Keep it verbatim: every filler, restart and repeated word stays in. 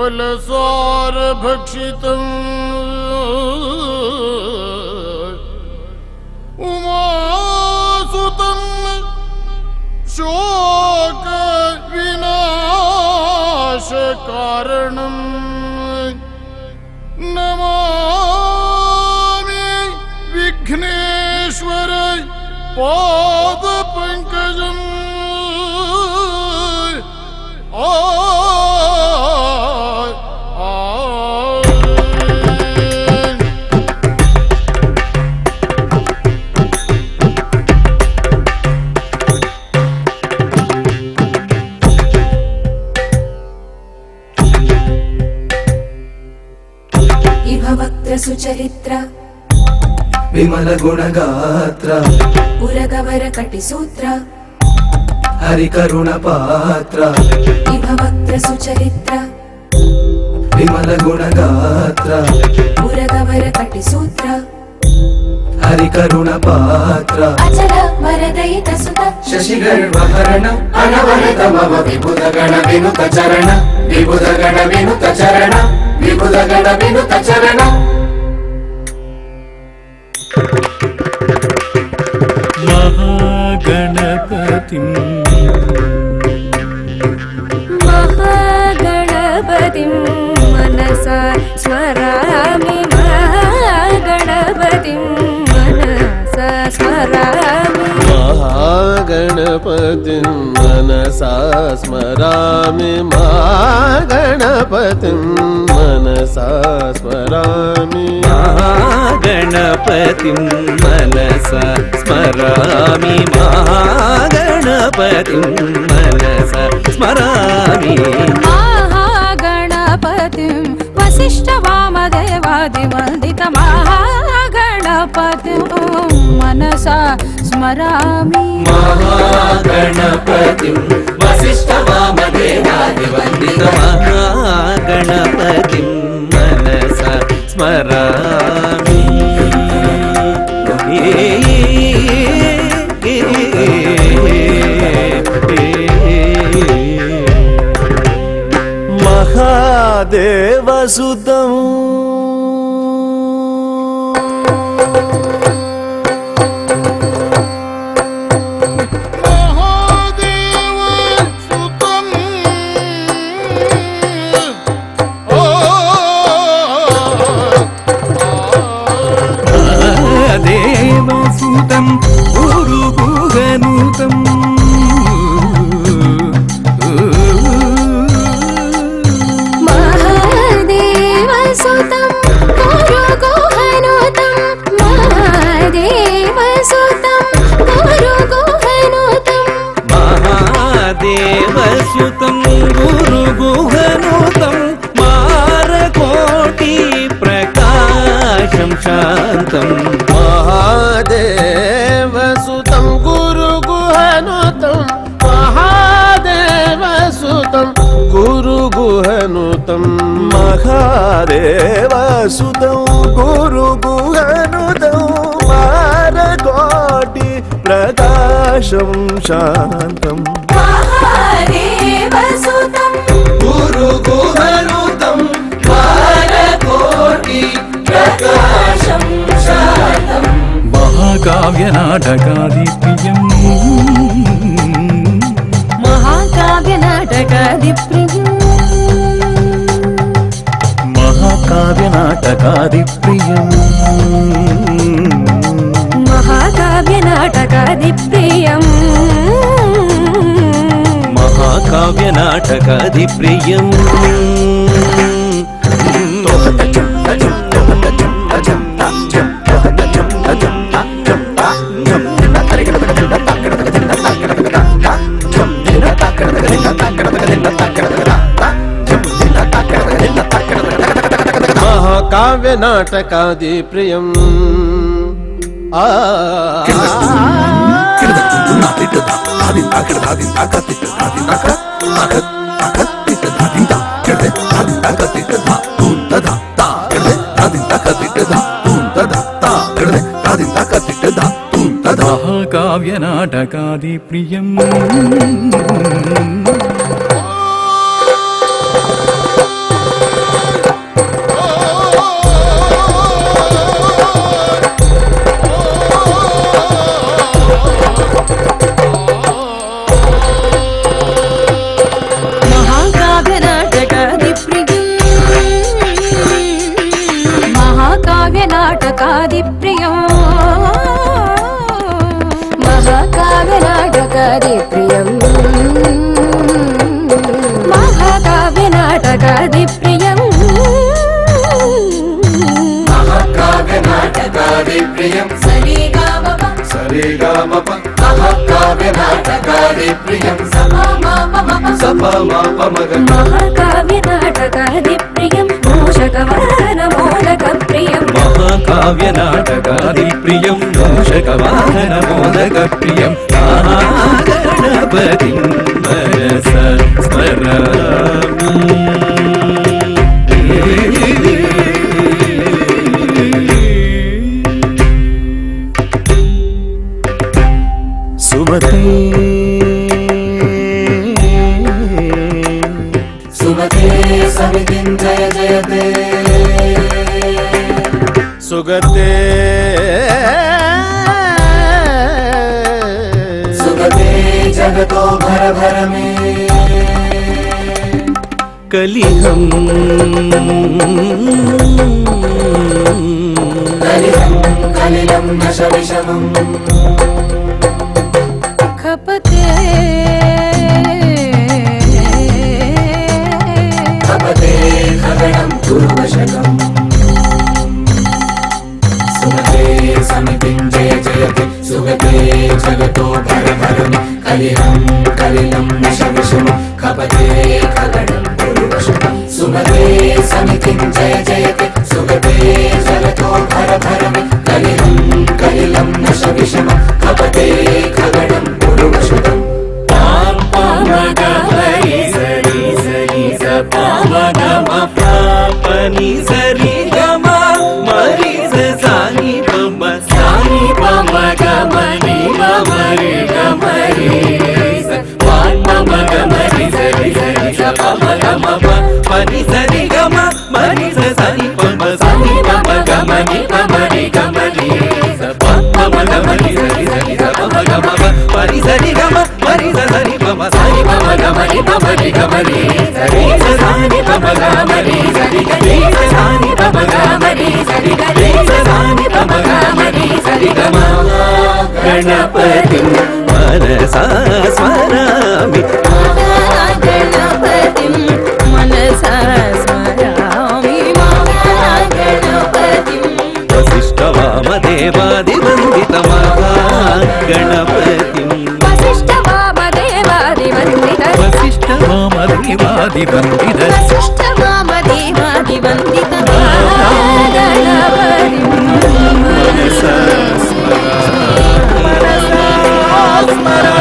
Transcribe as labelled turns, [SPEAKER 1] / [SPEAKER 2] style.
[SPEAKER 1] फलसारभक्षितम् उमासुतं शोकविनाशकारणम् नमामि विघ्नेश्वर पादपङ्कजम् आ
[SPEAKER 2] सुचरित्र
[SPEAKER 3] विमल गुणगात्र
[SPEAKER 2] पुरगवर कटिसूत्र
[SPEAKER 3] हरिकरुण पात्र
[SPEAKER 2] विभवक्त्र सुचरित्र
[SPEAKER 3] विमल गुणगात्र
[SPEAKER 2] पुरगवर कटिसूत्र
[SPEAKER 3] हरिकरुण पात्र
[SPEAKER 2] अचल वरदयित सुत
[SPEAKER 3] शशिगर्वहरण अनवरत मम विबुध गण विनुत चरण विबुध गण विनुत चरण विबुध गण विनुत चरण
[SPEAKER 4] महागणपतिं
[SPEAKER 5] महागणपतिं मनसा स्मरामि महागणपतिं मनसा स्मरामि
[SPEAKER 6] महागणपतिं मनसा स्मरामि महागणपतिं मनसा स्मरामि
[SPEAKER 4] महागणपतिं मनसा स्मरामि महागणपतिं मनसा स्मरामि
[SPEAKER 5] महागणपतिं वसिष्ठवामदेवादिवन्दित महागणपतिं मनसा स्मरामि
[SPEAKER 3] महागणपतिं वसिष्ठवामदेवादिवन्दित
[SPEAKER 4] महागणपतिं मनसा स्मरामि
[SPEAKER 6] महादेवसुतं
[SPEAKER 4] महादेवसुतं गुरुगुहनुतं
[SPEAKER 5] महादेवसुतं गुरुगुहनुतं महादेवसुतं गुरुगुहनुतं
[SPEAKER 4] महादेवसुतं गुरुगुहनुतं मारकोटि प्रकाशं शान्तं
[SPEAKER 6] महादेवसुतं गुरुगुहनुतं महादेवसुतं गुरुगुहनुतं महादेवसुतं गुरुगुहनुतं मारकोटि प्रकाशं शान्तं
[SPEAKER 2] महादेवसुतं
[SPEAKER 3] गुरुगुहनुतं मारकोटि प्रकाशं शान्तं
[SPEAKER 4] महाकाव्यनाटकादिप्रियं
[SPEAKER 5] महाकाव्यनाटकादिप्रियं
[SPEAKER 4] महाकाव्यनाटकादिप्रियं
[SPEAKER 5] महाकाव्यनाटकादिप्रियं
[SPEAKER 4] महाकाव्यनाटकादिप्रियं
[SPEAKER 6] महाकाव्यनाटकादिप्रियम् आ
[SPEAKER 4] महाकाव्यनाटकादिप्रियम्
[SPEAKER 5] నాటకాదిప్రియం మహాకావ్య నాటకాదిప్రియం
[SPEAKER 3] మహాకావ్య నాటకాదిప్రియం
[SPEAKER 2] సరిగమప
[SPEAKER 3] సరిగమప మహాకావ్య నాటకాదిప్రియం
[SPEAKER 2] సపమపమప
[SPEAKER 3] సపమపమగ
[SPEAKER 5] మహాకావ్య నాటకాదిప్రియం మూషకవాహన మోదక ప్రియం
[SPEAKER 4] మహాకావ్య నాటకాదిప్రియం మూషకవాహన మోదక ప్రియం గణపతిం మనస స్మరామి
[SPEAKER 6] సుమతే
[SPEAKER 3] సుమతే సమితిం జయ జయతే
[SPEAKER 6] సుగతే
[SPEAKER 3] సుగతే జగతో భర భర మే
[SPEAKER 4] కలిహం
[SPEAKER 3] కలిలం కలిలం నశ విషమం
[SPEAKER 5] ఖపతే
[SPEAKER 3] కపతే ఖగడం పూర్వశకం సుమతే సమితిం జయ జయతే సుగతే జగతో భర భర మే కలిలం కలిలం నశ విషమం కపతే ఖగడం పూర్వశకం సుమతే సమితిం జయ జయతే సుగతే జగతో భర భర మే కలిలం కలిలం నశ విషమం కపతే ఖగడం పూర్వశకం
[SPEAKER 4] పాపమగమరి సరి సరి స పాపగమ పాపని సరి గమ మరి స సాని పమ సాని పమ గమని గమరి గమరి స పాపమగమరి సరి సరి స పాపగమ పని సరి గమ మరి స సాని పమ సాని పమ గమని గమరి గమరి స పాపమగమరి సరి సరి స పాపగమ పని సరి గమ మరి స సరి పమ సాని పమ గమని గమరి గమరి సరి స సాని పమ గమరి సరి గరి స సాని పమ గమరి సరి గరి స సాని పమ గమరి సరి గమ గణపతిం మనసా స్మరామి
[SPEAKER 5] గణపతిం మనసా స్మరామి గణపతిం
[SPEAKER 4] వశిష్ఠవామదేవాదివందిత మహాగణపతిం
[SPEAKER 5] వశిష్ఠవామదేవాదివందిత
[SPEAKER 4] వశిష్ఠవామదేవాదివందిత
[SPEAKER 5] వశిష్ఠవామదేవాదివందిత మహాగణపతిం
[SPEAKER 4] మనసా స్మరామి మనసా స్మరామి